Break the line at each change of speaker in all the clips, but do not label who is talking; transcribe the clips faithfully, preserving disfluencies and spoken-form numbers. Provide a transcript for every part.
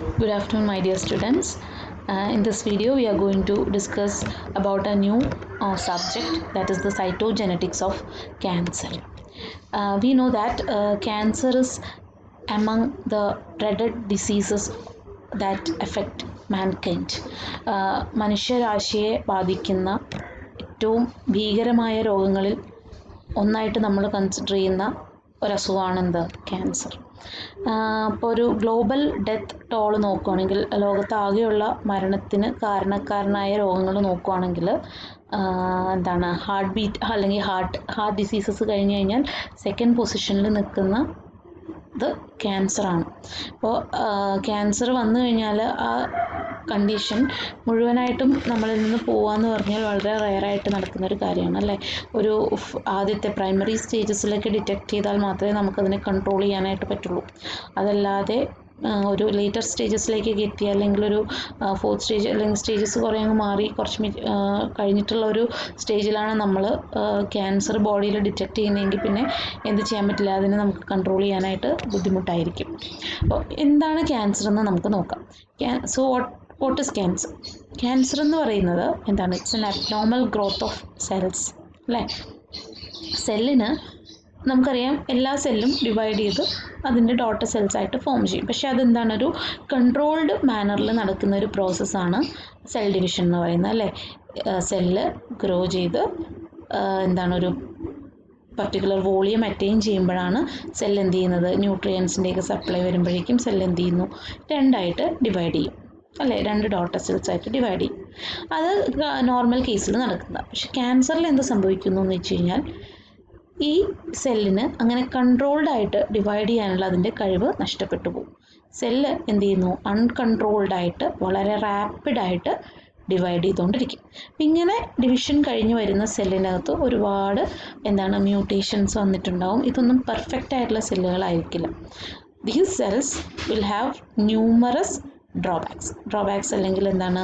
Good afternoon, my dear students. Uh, in this video, we are going to discuss about a new uh, subject, that is the cytogenetics of cancer. Uh, we know that uh, cancer is among the dreaded diseases that affect mankind. Uh, മനുഷ്യരാശിയെ ബാധിക്കുന്ന ഏറ്റവും ഭീകരമായ രോഗങ്ങളിൽ ഒന്നായിട്ട് നമ്മൾ consider ചെയ്യുന്ന ഒരു അസുഖമാണ് എന്ത് ക്യാൻസർ. അപ്പോൾ ഒരു ഗ്ലോബൽ ഡെത്ത് ടോൾ നോക്കുകയാണെങ്കിൽ ലോകത്താകെയുള്ള മരണത്തിന് കാരണക്കാരനായ രോഗങ്ങൾ നോക്കുകയാണെങ്കിൽ എന്താണ് ഹാർട്ട് ബീറ്റ് അല്ലെങ്കിൽ ഹാർട്ട് ഹാർട്ട് ഡിസീസസ് കഴിഞ്ഞ് കഴിഞ്ഞാൽ സെക്കൻഡ് പൊസിഷനിൽ നിൽക്കുന്ന ഇത് ക്യാൻസറാണ്. അപ്പോൾ ക്യാൻസർ വന്നു കഴിഞ്ഞാൽ ആ കണ്ടീഷൻ മുഴുവനായിട്ടും നമ്മളിൽ നിന്ന് പോകാമെന്ന് പറഞ്ഞാൽ വളരെ റെയറായിട്ട് നടക്കുന്നൊരു കാര്യമാണ് അല്ലേ. ഒരു ആദ്യത്തെ പ്രൈമറി സ്റ്റേജസിലൊക്കെ ഡിറ്റക്റ്റ് ചെയ്താൽ മാത്രമേ നമുക്കതിനെ കൺട്രോൾ ചെയ്യാനായിട്ട് പറ്റുള്ളൂ. അതല്ലാതെ ഒരു ലേറ്റർ സ്റ്റേജസിലേക്കൊക്കെ എത്തി അല്ലെങ്കിൽ ഒരു ഫോർത്ത് സ്റ്റേജ് അല്ലെങ്കിൽ സ്റ്റേജസ് കുറേ അങ്ങ് മാറി കുറച്ച് കഴിഞ്ഞിട്ടുള്ള ഒരു സ്റ്റേജിലാണ് നമ്മൾ ക്യാൻസർ ബോഡിയിൽ ഡിറ്റക്റ്റ് ചെയ്യുന്നതെങ്കിൽ പിന്നെ എന്ത് ചെയ്യാൻ പറ്റില്ല, അതിനെ നമുക്ക് കൺട്രോൾ ചെയ്യാനായിട്ട് ബുദ്ധിമുട്ടായിരിക്കും. അപ്പോൾ എന്താണ് ക്യാൻസർ എന്ന് നമുക്ക് നോക്കാം. So what is cancer? Cancer എന്ന് പറയുന്നത് എന്താണ്? It's an abnormal growth of cells അല്ലേ. സെല്ലിന് നമുക്കറിയാം എല്ലാ സെല്ലും ഡിവൈഡ് ചെയ്ത് അതിൻ്റെ ഡോട്ടർ സെൽസ് ആയിട്ട് ഫോം ചെയ്യും. പക്ഷേ അതെന്താണ്, ഒരു കൺട്രോൾഡ് മാനറിൽ നടക്കുന്ന ഒരു പ്രോസസ്സാണ് സെൽ ഡിവിഷൻ എന്ന് പറയുന്നത് അല്ലേ. സെല്ല് ഗ്രോ ചെയ്ത് എന്താണ് ഒരു പർട്ടിക്കുലർ വോളിയം അറ്റൈൻ ചെയ്യുമ്പോഴാണ് സെൽ എന്ത് ചെയ്യുന്നത്, ന്യൂട്രിയൻസിൻ്റെയൊക്കെ സപ്ലൈ വരുമ്പോഴേക്കും സെൽ എന്ത് ചെയ്യുന്നു, രണ്ടായിട്ട് ഡിവൈഡ് ചെയ്യും അല്ലേ. രണ്ട് ഡോട്ടർ സെൽസ് ആയിട്ട് ഡിവൈഡ് ചെയ്യും. അത് നോർമൽ കേസിൽ നടക്കുന്നതാണ്. പക്ഷെ ക്യാൻസറിൽ എന്ത് സംഭവിക്കുന്നു എന്ന് വെച്ച് കഴിഞ്ഞാൽ ഈ സെല്ലിന് അങ്ങനെ കൺട്രോൾഡ് ആയിട്ട് ഡിവൈഡ് ചെയ്യാനുള്ള അതിൻ്റെ കഴിവ് നഷ്ടപ്പെട്ടു പോകും. സെല്ല് എന്ത് ചെയ്യുന്നു, അൺകൺട്രോൾഡായിട്ട് വളരെ റാപ്പിഡായിട്ട് ഡിവൈഡ് ചെയ്തുകൊണ്ടിരിക്കും. ഇങ്ങനെ ഡിവിഷൻ കഴിഞ്ഞ് വരുന്ന സെല്ലിനകത്ത് ഒരുപാട് എന്താണ് മ്യൂട്ടേഷൻസ് വന്നിട്ടുണ്ടാവും. ഇതൊന്നും പെർഫെക്റ്റ് ആയിട്ടുള്ള സെല്ലുകളായിരിക്കില്ല. These cells will have numerous drawbacks drawbacks അല്ലെങ്കിൽ എന്താണ്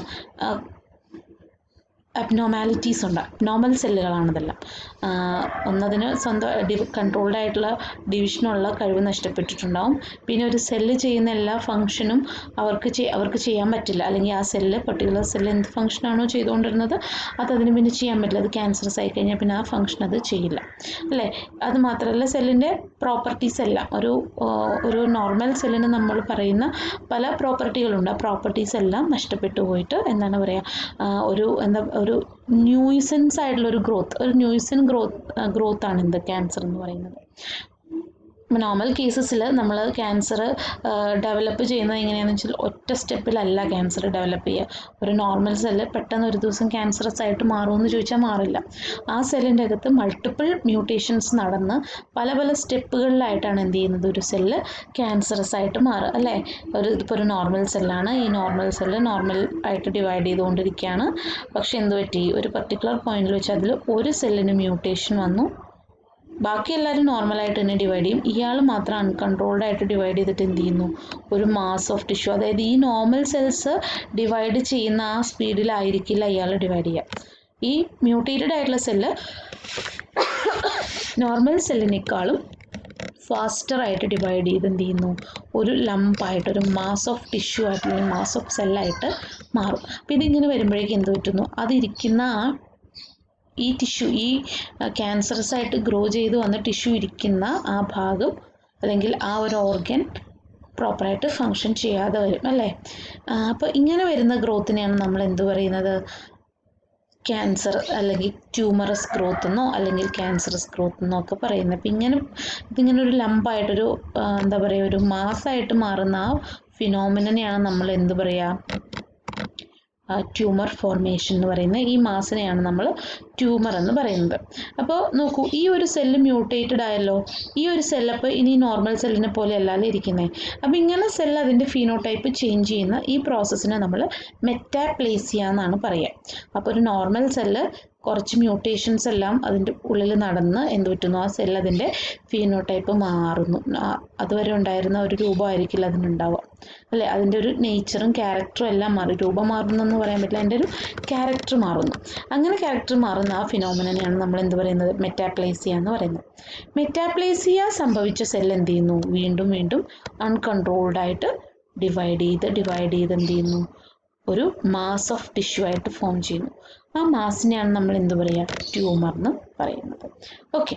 അബ്നോർമാലിറ്റീസ് ഉണ്ട്. അബ്നോർമൽ സെല്ലുകളാണിതെല്ലാം. ഒന്നതിന് സ്വന്തം ഡി കൺട്രോൾഡ് ആയിട്ടുള്ള ഡിവിഷനുള്ള കഴിവ് നഷ്ടപ്പെട്ടിട്ടുണ്ടാവും. പിന്നെ ഒരു സെല്ല് ചെയ്യുന്ന എല്ലാ ഫങ്ഷനും അവർക്ക് അവർക്ക് ചെയ്യാൻ പറ്റില്ല. അല്ലെങ്കിൽ ആ സെല്ല് പർട്ടിക്കുലർ സെല്ല് എന്ത് ഫങ്ഷനാണോ ചെയ്തുകൊണ്ടിരുന്നത് അതതിന് പിന്നെ ചെയ്യാൻ പറ്റില്ല. അത് ക്യാൻസറസ് ആയി കഴിഞ്ഞാൽ പിന്നെ ആ ഫങ്ഷൻ അത് ചെയ്യില്ല അല്ലേ. അത് മാത്രമല്ല സെല്ലിൻ്റെ പ്രോപ്പർട്ടീസ് എല്ലാം ഒരു ഒരു നോർമൽ സെല്ലിന് നമ്മൾ പറയുന്ന പല പ്രോപ്പർട്ടികളുണ്ട്. ആ പ്രോപ്പർട്ടീസ് എല്ലാം നഷ്ടപ്പെട്ടു പോയിട്ട് എന്താണ് പറയുക, ഒരു എന്താ ഒരു ന്യൂയിസൻസ് ആയിട്ടുള്ളൊരു ഗ്രോത്ത് ഒരു ന്യൂയിസൻ ഗ്രോത്ത് ഗ്രോത്ത് ആണ് എന്ത് ക്യാൻസർ എന്ന് പറയുന്നത്. നോർമൽ കേസസിൽ നമ്മൾ ക്യാൻസർ ഡെവലപ്പ് ചെയ്യുന്നത് എങ്ങനെയാണെന്ന് വെച്ചാൽ ഒറ്റ സ്റ്റെപ്പിലല്ല ക്യാൻസർ ഡെവലപ്പ് ചെയ്യുക. ഒരു നോർമൽ സെല്ല് പെട്ടെന്ന് ഒരു ദിവസം ക്യാൻസറസ് ആയിട്ട് മാറുമെന്ന് ചോദിച്ചാൽ മാറില്ല. ആ സെല്ലിൻ്റെ അകത്ത് മൾട്ടിപ്പിൾ മ്യൂട്ടേഷൻസ് നടന്ന് പല പല സ്റ്റെപ്പുകളിലായിട്ടാണ് എന്ത് ചെയ്യുന്നത്, ഒരു സെല്ല് ക്യാൻസറസ് ആയിട്ട് മാറുക അല്ലേ. ഒരു ഇതിപ്പോൾ ഒരു നോർമൽ സെല്ലാണ്. ഈ നോർമൽ സെല്ല് നോർമൽ ആയിട്ട് ഡിവൈഡ് ചെയ്തുകൊണ്ടിരിക്കുകയാണ്. പക്ഷെ എന്ത് പറ്റി, ഒരു പർട്ടിക്കുലർ പോയിന്റിൽ വെച്ച് അതിൽ ഒരു സെല്ലിന് മ്യൂട്ടേഷൻ വന്നു. ബാക്കി എല്ലാവരും നോർമലായിട്ട് തന്നെ ഡിവൈഡ് ചെയ്യും. ഇയാൾ മാത്രം അൺകൺട്രോൾഡ് ആയിട്ട് ഡിവൈഡ് ചെയ്തിട്ട് എന്ത് ചെയ്യുന്നു, ഒരു മാസ് ഓഫ് ടിഷ്യൂ, അതായത് ഈ നോർമൽ സെൽസ് ഡിവൈഡ് ചെയ്യുന്ന ആ സ്പീഡിലായിരിക്കില്ല ഇയാൾ ഡിവൈഡ് ചെയ്യുക. ഈ മ്യൂട്ടേറ്റഡ് ആയിട്ടുള്ള സെല്ല് നോർമൽ സെല്ലിനേക്കാളും ഫാസ്റ്ററായിട്ട് ഡിവൈഡ് ചെയ്ത് എന്ത് ചെയ്യുന്നു, ഒരു ലംപായിട്ട് ഒരു മാസ് ഓഫ് ടിഷ്യൂ ആയിട്ട് അല്ലെങ്കിൽ മാസ് ഓഫ് സെല്ലായിട്ട് മാറും. അപ്പോൾ ഇതിങ്ങനെ വരുമ്പോഴേക്കും എന്ത് പറ്റുന്നു, അതിരിക്കുന്ന ആ ഈ ടിഷ്യൂ ഈ ക്യാൻസറസ് ആയിട്ട് ഗ്രോ ചെയ്ത് വന്ന ടിഷ്യൂ ഇരിക്കുന്ന ആ ഭാഗം അല്ലെങ്കിൽ ആ ഒരു ഓർഗൻ പ്രോപ്പറായിട്ട് ഫങ്ഷൻ ചെയ്യാതെ വരും അല്ലേ. അപ്പോൾ ഇങ്ങനെ വരുന്ന ഗ്രോത്തിനെയാണ് നമ്മൾ എന്ത് പറയുന്നത്, ക്യാൻസർ അല്ലെങ്കിൽ ട്യൂമറസ് ഗ്രോത്ത് എന്നോ അല്ലെങ്കിൽ ക്യാൻസറസ് ഗ്രോത്ത് എന്നോ ഒക്കെ പറയുന്നത്. അപ്പം ഇങ്ങനെ ഇതിങ്ങനെ ഒരു ലംബായിട്ടൊരു എന്താ പറയുക ഒരു മാസമായിട്ട് മാറുന്ന ആ ഫിനോമിനനെയാണ് നമ്മൾ എന്ത് പറയുക, ട്യൂമർ ഫോർമേഷൻ എന്ന് പറയുന്നത്. ഈ മാസിനെയാണ് നമ്മൾ ട്യൂമർ എന്ന് പറയുന്നത്. അപ്പോൾ നോക്കൂ, ഈ ഒരു സെല്ല് മ്യൂട്ടേറ്റഡ് ആയല്ലോ. ഈ ഒരു സെല്ലപ്പോൾ ഇനി നോർമൽ സെല്ലിനെ പോലെ അല്ലാതെ ഇരിക്കുന്നത്. അപ്പോൾ ഇങ്ങനെ സെല്ല് അതിൻ്റെ ഫീനോടൈപ്പ് ചേഞ്ച് ചെയ്യുന്ന ഈ പ്രോസസ്സിനെ നമ്മൾ മെറ്റാപ്ലേസിയ എന്നാണ് പറയുക. അപ്പോൾ ഒരു നോർമൽ സെല്ല് കുറച്ച് മ്യൂട്ടേഷൻസ് എല്ലാം അതിൻ്റെ ഉള്ളിൽ നടന്ന് എന്ത് പറ്റുന്നു, ആ സെല്ല് അതിൻ്റെ ഫീനോടൈപ്പ് മാറുന്നു. അതുവരെ ഉണ്ടായിരുന്ന ഒരു രൂപമായിരിക്കില്ല അതിനുണ്ടാവുക അല്ലേ. അതിൻ്റെ ഒരു നേച്ചറും ക്യാരക്ടറും എല്ലാം മാറി. രൂപം മാറുന്നെന്ന് പറയാൻ പറ്റില്ല, അതിൻ്റെ ഒരു ക്യാരക്ടർ മാറുന്നു. അങ്ങനെ ക്യാരക്ടർ മാറുന്ന ആ ഫിനോമിനനെയാണ് നമ്മൾ എന്ത് പറയുന്നത്, മെറ്റാപ്ലേസിയ എന്ന് പറയുന്നത്. മെറ്റാപ്ലേസിയ സംഭവിച്ച സെൽ എന്ത് ചെയ്യുന്നു, വീണ്ടും വീണ്ടും അൺകൺട്രോൾഡ് ആയിട്ട് ഡിവൈഡ് ചെയ്ത് ഡിവൈഡ് ചെയ്ത് എന്ത് ചെയ്യുന്നു, ഒരു മാസ് ഓഫ് ടിഷ്യൂ ആയിട്ട് ഫോം ചെയ്യുന്നു. ആ മാസിനെയാണ് നമ്മൾ എന്ത് പറയുക, ട്യൂമർ എന്ന് പറയുന്നത്. ഓക്കെ,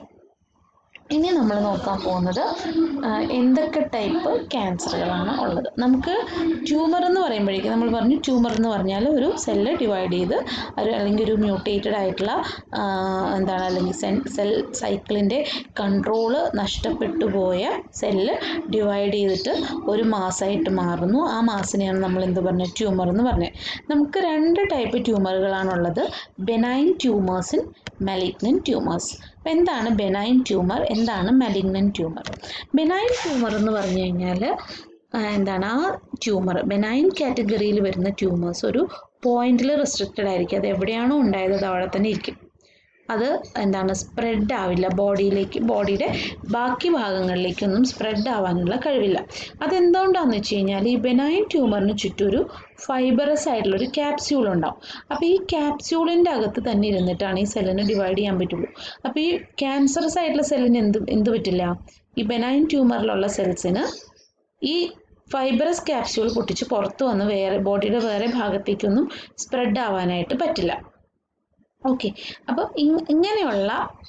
ഇനി നമ്മൾ നോക്കാൻ പോകുന്നത് എന്തൊക്കെ ടൈപ്പ് ക്യാൻസറുകളാണ് ഉള്ളത്. നമുക്ക് ട്യൂമർ എന്ന് പറയുമ്പോഴേക്കും നമ്മൾ പറഞ്ഞു, ട്യൂമർ എന്ന് പറഞ്ഞാൽ ഒരു സെല്ല് ഡിവൈഡ് ചെയ്ത് ഒരു അല്ലെങ്കിൽ ഒരു മ്യൂട്ടേറ്റഡ് ആയിട്ടുള്ള എന്താണ് അല്ലെങ്കിൽ സെൽ സെൽ സൈക്കിളിൻ്റെ കൺട്രോള് നഷ്ടപ്പെട്ടു പോയ സെല്ല് ഡിവൈഡ് ചെയ്തിട്ട് ഒരു മാസമായിട്ട് മാറുന്നു. ആ മാസിനെയാണ് നമ്മൾ എന്ത് പറഞ്ഞത്, ട്യൂമർ എന്ന് പറഞ്ഞത്. നമുക്ക് രണ്ട് ടൈപ്പ് ട്യൂമറുകളാണുള്ളത്, ബെനൈൻ ട്യൂമേഴ്സും മലിഗ്നന്റ് ട്യൂമേഴ്സ്. അപ്പം എന്താണ് ബെനൈൻ ട്യൂമർ, എന്താണ് മലിഗ്നന്റ് ട്യൂമർ? ബെനൈൻ ട്യൂമർ എന്ന് പറഞ്ഞു കഴിഞ്ഞാൽ എന്താണ്, ആ ട്യൂമർ ബെനൈൻ കാറ്റഗറിയിൽ വരുന്ന ട്യൂമേഴ്സ് ഒരു പോയിന്റിൽ റെസ്ട്രിക്റ്റഡ് ആയിരിക്കും. അത് എവിടെയാണോ ഉണ്ടായത് അത് അവിടെ തന്നെ ഇരിക്കും. അത് എന്താണ്, സ്പ്രെഡ് ആവില്ല ബോഡിയിലേക്ക്, ബോഡിയുടെ ബാക്കി ഭാഗങ്ങളിലേക്കൊന്നും സ്പ്രെഡ് ആവാനുള്ള കഴിവില്ല. അതെന്തുകൊണ്ടാണെന്ന് വെച്ച് കഴിഞ്ഞാൽ ഈ ബെനൈൻ ട്യൂമറിന് ചുറ്റും ഒരു ഫൈബറസ് ആയിട്ടുള്ളൊരു ക്യാപ്സ്യൂൾ ഉണ്ടാവും. അപ്പോൾ ഈ ക്യാപ്സ്യൂളിൻ്റെ അകത്ത് തന്നെ ഇരുന്നിട്ടാണ് ഈ സെല്ലിനെ ഡിവൈഡ് ചെയ്യാൻ പറ്റുള്ളൂ. അപ്പോൾ ഈ ക്യാൻസറസ് ആയിട്ടുള്ള സെല്ലിന് എന്ത് എന്ത് പറ്റില്ല, ഈ ബെനൈൻ ട്യൂമറിലുള്ള സെൽസിന് ഈ ഫൈബറസ് ക്യാപ്സ്യൂൾ പൊട്ടിച്ച് പുറത്ത് വന്ന് വേറെ ബോഡിയുടെ വേറെ ഭാഗത്തേക്കൊന്നും സ്പ്രെഡ് ആവാനായിട്ട് പറ്റില്ല. ഓക്കെ, അപ്പോൾ ഇങ്ങനെയുള്ള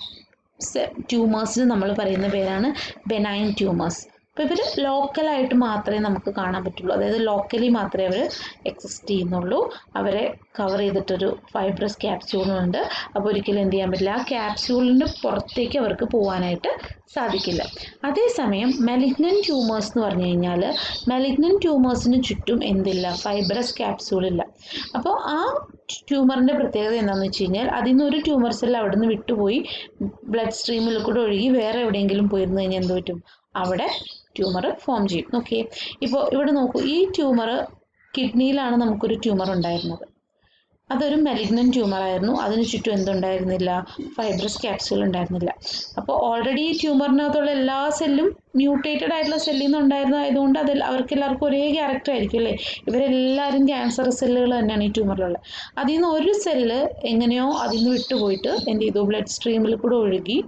ട്യൂമേഴ്സിന് നമ്മൾ പറയുന്ന പേരാണ് ബെനൈൻ ട്യൂമേഴ്സ്. അപ്പോൾ ഇവർ ലോക്കലായിട്ട് മാത്രമേ നമുക്ക് കാണാൻ പറ്റുള്ളൂ, അതായത് ലോക്കലി മാത്രമേ അവർ എക്സിസ്റ്റ് ചെയ്യുന്നുള്ളൂ. അവരെ കവർ ചെയ്തിട്ടൊരു ഫൈബ്രസ് ക്യാപ്സ്യൂളുണ്ട്. അപ്പോൾ ഒരിക്കലും എന്ത് ചെയ്യാൻ പറ്റില്ല, ആ ക്യാപ്സ്യൂളിൻ്റെ പുറത്തേക്ക് അവർക്ക് പോകാനായിട്ട് സാധിക്കില്ല. അതേസമയം മലിഗ്നന്റ് ട്യൂമേഴ്സ് എന്ന് പറഞ്ഞു കഴിഞ്ഞാൽ മലിഗ്നന്റ് ട്യൂമേഴ്സിന് ചുറ്റും എന്തില്ല, ഫൈബ്രസ് ക്യാപ്സ്യൂളില്ല. അപ്പോൾ ആ ട്യൂമറിൻ്റെ പ്രത്യേകത എന്താണെന്ന് വെച്ച് കഴിഞ്ഞാൽ അതിൽ നിന്ന് ഒരു ട്യൂമർ സെൽ അവിടെ നിന്ന് വിട്ടുപോയി ബ്ലഡ് സ്ട്രീമിൽ കൂടെ ഒഴുകി വേറെ എവിടെയെങ്കിലും പോയിരുന്നു കഴിഞ്ഞാൽ എന്ത് പറ്റും, അവിടെ ട്യൂമർ ഫോം ചെയ്യും. ഓക്കെ, ഇപ്പോൾ ഇവിടെ നോക്കൂ, ഈ ട്യൂമർ കിഡ്നിയിലാണ് നമുക്കൊരു ട്യൂമർ ഉണ്ടായിരുന്നത്. അതൊരു മെലിഗ്നന്റ് ട്യൂമർ ആയിരുന്നു. അതിന് ചുറ്റും എന്തുണ്ടായിരുന്നില്ല, ഫൈബ്രസ് ക്യാപ്സ്യൂൾ ഉണ്ടായിരുന്നില്ല. അപ്പോൾ ഓൾറെഡി ഈ ട്യൂമറിനകത്തുള്ള എല്ലാ സെല്ലും മ്യൂട്ടേറ്റഡ് ആയിട്ടുള്ള സെല്ലിൽ നിന്ന് ഉണ്ടായിരുന്നതായതുകൊണ്ട് അതിൽ അവർക്ക് എല്ലാവർക്കും ഒരേ ക്യാരക്ടർ ആയിരിക്കും അല്ലേ. ഇവരെല്ലാവരും ക്യാൻസർ സെല്ലുകൾ തന്നെയാണ് ഈ ട്യൂമറിലുള്ളത്. അതിൽ നിന്ന് ഒരു സെല്ല് എങ്ങനെയോ അതിൽ നിന്ന് വിട്ടുപോയിട്ട് എന്ത് ചെയ്തു, ബ്ലഡ് സ്ട്രീമിൽ കൂടെ ഒഴുകി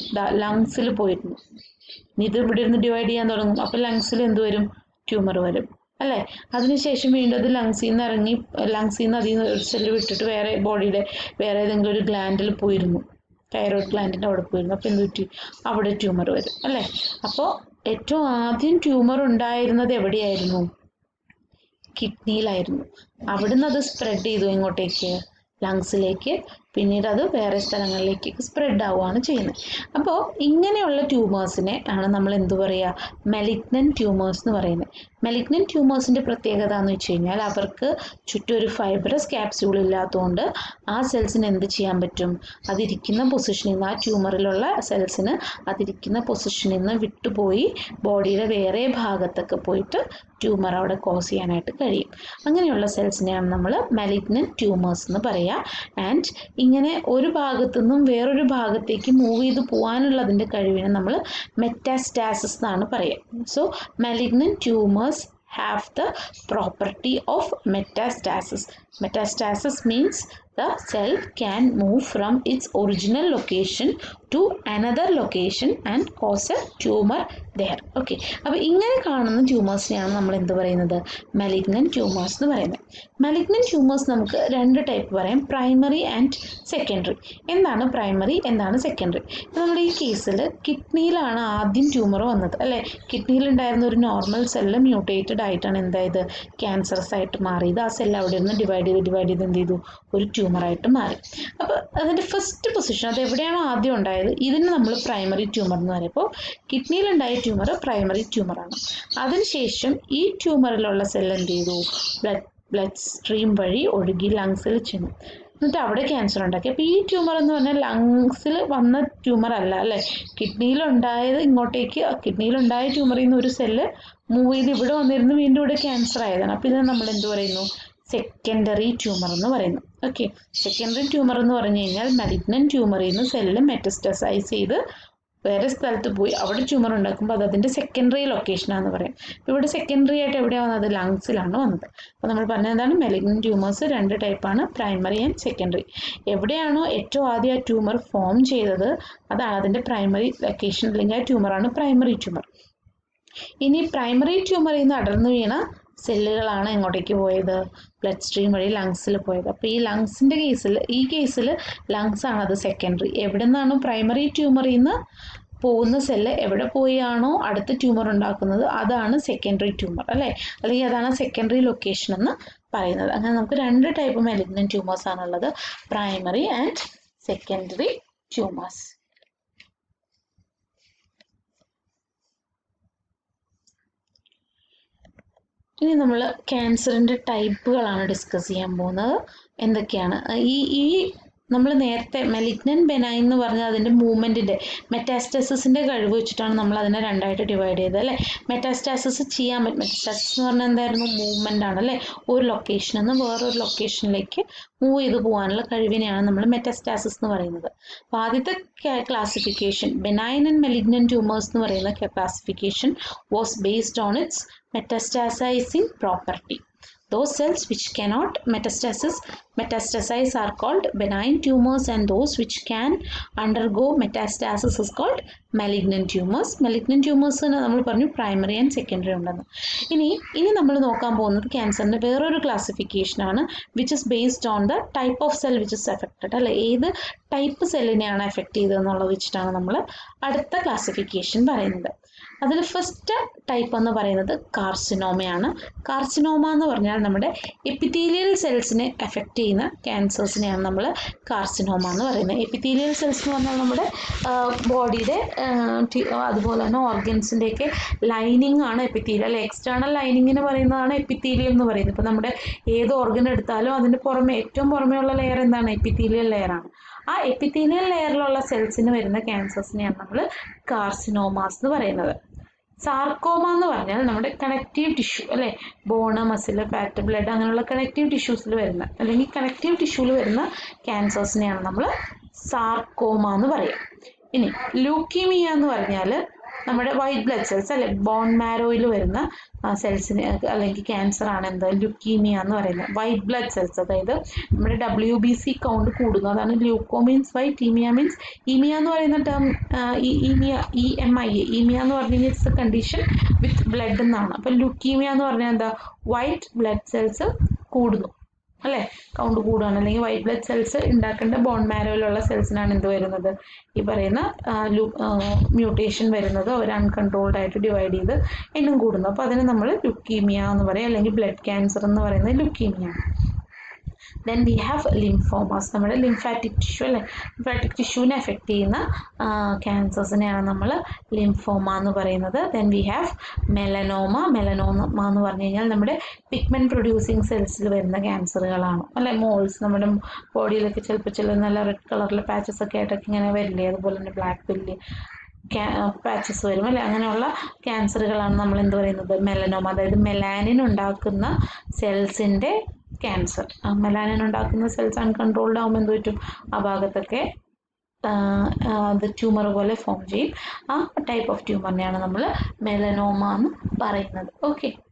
ലങ്സിൽ പോയിരുന്നു. ഇത് ഇവിടെ ഇരുന്ന് ഡിവൈഡ് ചെയ്യാൻ തുടങ്ങും. അപ്പോൾ ലങ്സിൽ എന്ത് വരും, ട്യൂമർ വരും അല്ലേ. അതിനുശേഷം വീണ്ടും അത് ലങ്സിൽ നിന്ന് ഇറങ്ങി ലങ്സിൽ നിന്ന് അതിൽ നിന്ന് ഒരു സെല്ല് വിട്ടിട്ട് വേറെ ബോഡിയുടെ വേറെ ഏതെങ്കിലും ഒരു ഗ്ലാൻഡിൽ പോയിരുന്നു, തൈറോയ്ഡ് ഗ്ലാൻഡിൻ്റെ അവിടെ പോയിരുന്നു. അപ്പോൾ എന്ത് പറ്റി, അവിടെ ട്യൂമർ വരും അല്ലേ. അപ്പോൾ ഏറ്റവും ആദ്യം ട്യൂമർ ഉണ്ടായിരുന്നത് എവിടെയായിരുന്നു, കിഡ്നിയിലായിരുന്നു. അവിടുന്ന് അത് സ്പ്രെഡ് ചെയ്തു ഇങ്ങോട്ടേക്ക് ലങ്സിലേക്ക്, പിന്നീട് അത് വേറെ സ്ഥലങ്ങളിലേക്ക് സ്പ്രെഡ് ആവുകയാണ് ചെയ്യുന്നത്. അപ്പോൾ ഇങ്ങനെയുള്ള ട്യൂമേഴ്സിനെ ആണ് നമ്മൾ എന്ത് പറയുക, മെലിഗ്നന്റ് ട്യൂമേഴ്സ് എന്ന് പറയുന്നത്. മെലിഗ്നന്റ് ട്യൂമേഴ്സിൻ്റെ പ്രത്യേകത എന്ന് വെച്ച് കഴിഞ്ഞാൽ അവർക്ക് ചുറ്റും ഒരു ഫൈബ്രസ് ക്യാപ്സ്യൂൾ ഇല്ലാത്തതുകൊണ്ട് ആ സെൽസിന് എന്ത് ചെയ്യാൻ പറ്റും, അതിരിക്കുന്ന പൊസിഷനിൽ നിന്ന്, ആ ട്യൂമറിലുള്ള സെൽസിന് അതിരിക്കുന്ന പൊസിഷനിൽ നിന്ന് വിട്ടുപോയി ബോഡിയുടെ വേറെ ഭാഗത്തൊക്കെ പോയിട്ട് ട്യൂമർ അവിടെ കോസ് ചെയ്യാനായിട്ട് കഴിയും. അങ്ങനെയുള്ള സെൽസിനെയാണ് നമ്മൾ മെലിഗ്നന്റ് ട്യൂമേഴ്സ് എന്ന് പറയുക. ആൻഡ് ഇങ്ങനെ ഒരു ഭാഗത്തു നിന്നും വേറൊരു ഭാഗത്തേക്ക് മൂവ് ചെയ്ത് പോകാനുള്ളതിൻ്റെ കഴിവിനെ നമ്മൾ മെറ്റാസ്റ്റാസിസ് എന്നാണ് പറയുക. So malignant tumours have the property of metastasis. Metastasis means the cell can move from its original location to another location and cause a tumor there. Okay, അപ്പോൾ ഇങ്ങനെ കാണുന്ന ട്യൂമേഴ്സിനെയാണ് നമ്മൾ എന്ത് പറയുന്നത്, മെലിഗ്നന്റ് ട്യൂമേഴ്സ് എന്ന് പറയുന്നത്. മെലിഗ്നന്റ് ട്യൂമേഴ്സ് നമുക്ക് രണ്ട് ടൈപ്പ് പറയാം, പ്രൈമറി ആൻഡ് സെക്കൻഡറി. എന്താണ് പ്രൈമറി, എന്താണ് സെക്കൻഡറി? നമ്മുടെ ഈ കേസിൽ കിഡ്നിയിലാണ് ആദ്യം ട്യൂമർ വന്നത് അല്ലേ. കിഡ്നിയിലുണ്ടായിരുന്ന ഒരു നോർമൽ സെല്ല് മ്യൂട്ടേറ്റഡ് ആയിട്ടാണ് എന്തായത്, ക്യാൻസറസ് ആയിട്ട് മാറിയത്. ആ സെല്ല് അവിടെ നിന്ന് ഡിവൈഡ് ചെയ്ത് ഡിവൈഡ് ചെയ്ത് എന്ത് ചെയ്തു, ഒരു ട്യൂമറായിട്ട് മാറി. അപ്പോൾ അതിൻ്റെ ഫസ്റ്റ് പൊസിഷൻ, അത് എവിടെയാണോ ആദ്യം ഉണ്ടായത്, ഇതിന് നമ്മൾ പ്രൈമറി ട്യൂമർ എന്ന് പറയും. അപ്പോൾ കിഡ്നിയിലുണ്ടായ ട്യൂമർ പ്രൈമറി ട്യൂമറാണ്. അതിനുശേഷം ഈ ട്യൂമറിലുള്ള സെൽ എന്ത് ചെയ്തു, ബ്ലഡ് ബ്ലഡ് സ്ട്രീം വഴി ഒഴുകി ലങ്സിൽ ചെന്നു, എന്നിട്ട് അവിടെ ക്യാൻസർ ഉണ്ടാക്കി. അപ്പോൾ ഈ ട്യൂമർ എന്ന് പറഞ്ഞാൽ ലങ്സിൽ വന്ന ട്യൂമർ അല്ല അല്ലേ, കിഡ്നിയിലുണ്ടായത് ഇങ്ങോട്ടേക്ക്, കിഡ്നിയിലുണ്ടായ ട്യൂമറിൽ നിന്ന് ഒരു സെല്ല് മൂവ് ചെയ്ത് ഇവിടെ വന്നിരുന്ന് വീണ്ടും ഇവിടെ ക്യാൻസർ ആയതാണ്. അപ്പോൾ ഇത് നമ്മൾ എന്ത് പറയുന്നു, സെക്കൻഡറി ട്യൂമർ എന്ന് പറയുന്നു. ഓക്കെ, സെക്കൻഡറി ട്യൂമർ എന്ന് പറഞ്ഞു കഴിഞ്ഞാൽ മലിഗ്നന്റ് ട്യൂമറിൽ നിന്ന് സെല്ല് മെറ്റസ്റ്റസൈസ് ചെയ്ത് വേറെ സ്ഥലത്ത് പോയി അവിടെ ട്യൂമർ ഉണ്ടാക്കുമ്പോൾ അത് അതിൻ്റെ സെക്കൻഡറി ലൊക്കേഷനാണെന്ന് പറയും. അപ്പോൾ ഇവിടെ സെക്കൻഡറി ആയിട്ട് എവിടെയാണ് വന്നത്, ലങ്സിലാണ് വന്നത്. അപ്പോൾ നമ്മൾ പറഞ്ഞത് എന്താണ്, മെലിഗ്നന്റ് ട്യൂമേഴ്സ് രണ്ട് ടൈപ്പാണ്, പ്രൈമറി ആൻഡ് സെക്കൻഡറി. എവിടെയാണോ ഏറ്റവും ആദ്യം ആ ട്യൂമർ ഫോം ചെയ്തത് അതാണ് അതിൻ്റെ പ്രൈമറി ലൊക്കേഷൻ, അല്ലെങ്കിൽ ആ ട്യൂമറാണ് പ്രൈമറി ട്യൂമർ. ഇനി പ്രൈമറി ട്യൂമറിൽ നിന്ന് അടർന്നു വീണ സെല്ലുകളാണ് എങ്ങോട്ടേക്ക് പോയത്? ബ്ലഡ് സ്ട്രീം വഴി ലങ്സിൽ പോയത്. അപ്പോൾ ഈ ലങ്സിൻ്റെ കേസിൽ ഈ കേസിൽ ലങ്സ് ആണ് അത് സെക്കൻഡറി. എവിടെ നിന്നാണ് പ്രൈമറി ട്യൂമറിൽ നിന്ന് പോകുന്ന സെല്ല് എവിടെ പോയാണോ അടുത്ത ട്യൂമർ ഉണ്ടാക്കുന്നത് അതാണ് സെക്കൻഡറി ട്യൂമർ അല്ലേ, അല്ലെങ്കിൽ അതാണ് സെക്കൻഡറി ലൊക്കേഷൻ എന്ന് പറയുന്നത്. അങ്ങനെ നമുക്ക് രണ്ട് ടൈപ്പ് മെലിഗ്നന്റ് ട്യൂമേഴ്സ് ആണുള്ളത്, പ്രൈമറി ആൻഡ് സെക്കൻഡറി ട്യൂമേഴ്സ്. ഇനി നമ്മൾ ക്യാൻസറിൻ്റെ ടൈപ്പുകളാണ് ഡിസ്കസ് ചെയ്യാൻ പോകുന്നത്. എന്തൊക്കെയാണ് ഈ ഈ നമ്മൾ നേരത്തെ മെലിഗ്നന്റ് ബെനൈൻ എന്ന് പറഞ്ഞാൽ അതിൻ്റെ മൂവ്മെൻറ്റിൻ്റെ മെറ്റാസ്റ്റാസിസിൻ്റെ കഴിവ് വെച്ചിട്ടാണ് നമ്മൾ അതിനെ രണ്ടായിട്ട് ഡിവൈഡ് ചെയ്തത് അല്ലേ. മെറ്റാസ്റ്റാസിസ് ചെയ്യാൻ പറ്റും. മെറ്റാസ്റ്റാസിസ് എന്ന് പറഞ്ഞാൽ എന്തായിരുന്നു? മൂവ്മെൻ്റ് ആണ് അല്ലേ. ഒരു ലൊക്കേഷനിൽ നിന്ന് വേറൊരു ലൊക്കേഷനിലേക്ക് മൂവ് ചെയ്ത് പോകാനുള്ള കഴിവിനെയാണ് നമ്മൾ മെറ്റാസ്റ്റാസിസ് എന്ന് പറയുന്നത്. അപ്പോൾ ആദ്യത്തെ classification benign and malignant tumours എന്ന് പറയുന്ന classification was based on its metastasizing property. Those cells which cannot metastasize metastasize are called benign tumors, and those which can undergo metastasis is called malignant tumors. Malignant tumors നമ്മൾ പറഞ്ഞു primary and secondary ഉണ്ടെന്ന്. ഇനി ഇനി നമ്മൾ നോക്കാൻ പോകുന്നത് ക്യാൻസറിൻ്റെ വേറൊരു ക്ലാസിഫിക്കേഷനാണ്, which is based on the type of cell which is affected അല്ലെ. ഏത് ടൈപ്പ് സെല്ലിനെയാണ് എഫക്റ്റ് ചെയ്തതെന്നുള്ളത് വെച്ചിട്ടാണ് നമ്മൾ അടുത്ത ക്ലാസിഫിക്കേഷൻ പറയുന്നത്. അതിൽ ഫസ്റ്റ് ടൈപ്പ് എന്ന് പറയുന്നത് കാർസിനോമയാണ്. കാർസിനോമ എന്ന് പറഞ്ഞാൽ നമ്മുടെ എപ്പിത്തീലിയൽ സെൽസിനെ എഫക്റ്റ് ചെയ്യുന്ന ക്യാൻസേഴ്സിനെയാണ് നമ്മൾ കാർസിനോമ എന്ന് പറയുന്നത്. എപ്പിത്തീലിയൽ സെൽസ് എന്ന് പറഞ്ഞാൽ നമ്മുടെ ബോഡിയുടെ അതുപോലെ തന്നെ ഓർഗൻസിൻ്റെയൊക്കെ ലൈനിങ് ആണ് എപ്പിത്തീലിയൽ. അല്ലെ, എക്സ്റ്റേണൽ ലൈനിങ്ങിന് പറയുന്നതാണ് എപ്പിത്തീലിയൽ എന്ന് പറയുന്നത്. ഇപ്പോൾ നമ്മുടെ ഏത് ഓർഗൻ എടുത്താലും അതിൻ്റെ പുറമെ ഏറ്റവും പുറമേ ഉള്ള ലെയർ എന്താണ്? എപ്പിത്തീലിയൽ ലെയറാണ്. ആ എപ്പിത്തീലിയൽ ലെയറിലുള്ള സെൽസിന് വരുന്ന ക്യാൻസേഴ്സിനെയാണ് നമ്മൾ കാർസിനോമാസ് എന്ന് പറയുന്നത്. സാർക്കോമ എന്ന് പറഞ്ഞാൽ നമ്മുടെ കണക്റ്റീവ് ടിഷ്യൂ അല്ലേ, ബോണ്, മസിൽ, ഫാറ്റ്, ബ്ലഡ് അങ്ങനെയുള്ള കണക്റ്റീവ് ടിഷ്യൂസിൽ വരുന്ന അല്ലെങ്കിൽ കണക്റ്റീവ് ടിഷ്യൂവിൽ വരുന്ന ക്യാൻസേഴ്സിനെയാണ് നമ്മൾ സാർക്കോമ എന്ന് പറയുക. ഇനി ലൂക്കീമിയ എന്ന് പറഞ്ഞാൽ നമ്മുടെ വൈറ്റ് ബ്ലഡ് സെൽസ് അല്ലെ, ബോൺ മാരോയിൽ വരുന്ന സെൽസിന് അല്ലെങ്കിൽ ക്യാൻസർ ആണ് എന്ത്? ലുക്കീമിയ എന്ന് പറയുന്നത്. വൈറ്റ് ബ്ലഡ് സെൽസ്, അതായത് നമ്മുടെ ഡബ്ല്യു ബി സി കൗണ്ട് കൂടുന്നു, അതാണ് leuko means white, emia means emia എന്ന് പറയുന്ന term emia E M I A emia എന്ന് പറഞ്ഞു കഴിഞ്ഞാൽ it's a condition with blood എന്നാണ്. അപ്പം ലുക്കീമിയ എന്ന് പറഞ്ഞാൽ എന്താ? വൈറ്റ് ബ്ലഡ് സെൽസ് കൂടുന്നു അല്ലേ, കൗണ്ട് കൂടുകയാണ്. അല്ലെങ്കിൽ വൈറ്റ് ബ്ലഡ് സെൽസ് ഉണ്ടാക്കേണ്ട ബോൺ മാരോയിലുള്ള സെൽസിനാണ് എന്ത് വരുന്നത്? ഈ പറയുന്ന മ്യൂട്ടേഷൻ വരുന്നത്. അവർ അൺകൺട്രോൾഡ് ആയിട്ട് ഡിവൈഡ് ചെയ്ത് എണ്ണം കൂടുന്നു. അപ്പോൾ അതിന് നമ്മൾ ലുക്കീമിയ എന്ന് പറയും, അല്ലെങ്കിൽ ബ്ലഡ് ക്യാൻസർ എന്ന് പറയുന്നത് leukemia. Then we have lymphomas, നമ്മുടെ ലിംഫാറ്റിക് ടിഷ്യൂ അല്ലേ, ലിംഫാറ്റിക് ടിഷ്യൂവിനെ എഫക്റ്റ് ചെയ്യുന്ന ക്യാൻസേഴ്സിനെയാണ് നമ്മൾ ലിംഫോമ എന്ന് പറയുന്നത്. Then we have melanoma. Melanoma എന്ന് പറഞ്ഞു കഴിഞ്ഞാൽ നമ്മുടെ പിഗ്മെൻറ്റ് പ്രൊഡ്യൂസിങ് സെൽസിൽ വരുന്ന ക്യാൻസറുകളാണ് അല്ലെ. മോൾസ് നമ്മുടെ ബോഡിയിലൊക്കെ ചിലപ്പോൾ ചില നല്ല റെഡ് കളറിലെ പാച്ചസ് ഒക്കെ ആയിട്ടൊക്കെ ഇങ്ങനെ വരില്ലേ, അതുപോലെ തന്നെ ബ്ലാക്ക് ബെല്ലി പാച്ചസ് വരും അല്ലേ. അങ്ങനെയുള്ള ക്യാൻസറുകളാണ് നമ്മൾ എന്ത് പറയുന്നത്? മെലനോമ. അതായത് മെലാനിൻ ഉണ്ടാക്കുന്ന സെൽസിൻ്റെ ക്യാൻസർ. മെലാനിൻ ഉണ്ടാക്കുന്ന സെൽസ് അൺകൺട്രോൾഡ് ആകുമ്പോൾ എന്ത് പറ്റും? ആ ഭാഗത്തൊക്കെ അത് ട്യൂമർ പോലെ ഫോം ചെയ്യും. ആ ടൈപ്പ് ഓഫ് ട്യൂമറിനെയാണ് നമ്മൾ മെലനോമ എന്ന് പറയുന്നത്. ഓക്കെ.